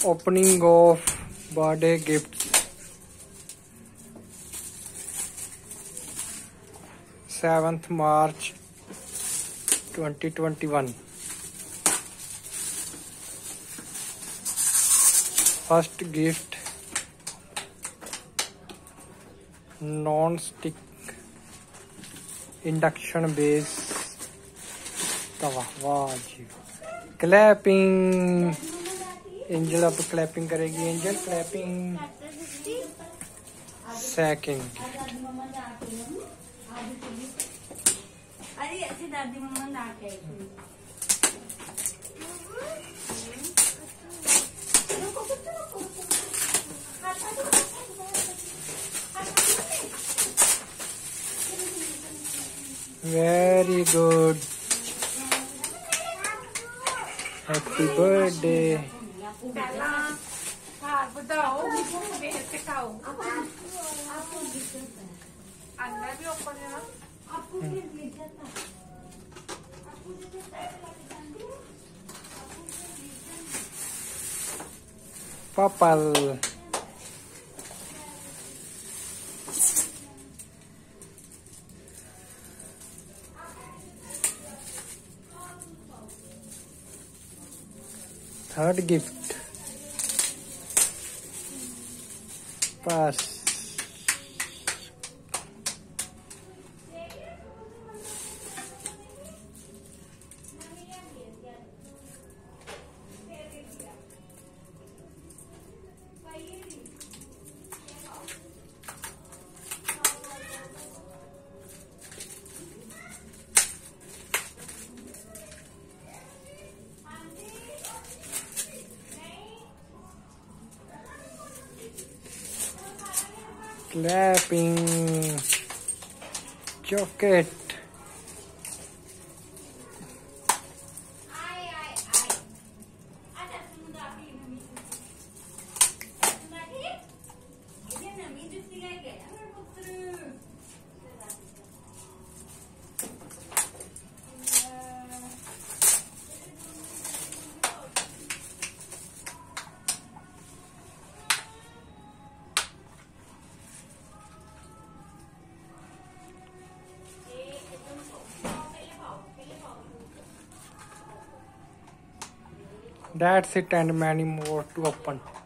Opening of birthday gifts. 7th March 2021. First gift, non-stick induction base तवा। वाह जी, clapping. Angel अब clapping करेगी। Angel clapping. Second very good. Happy birthday. Papal. Third gift, pass. Clapping. Chocolate. That's it, and many more to open.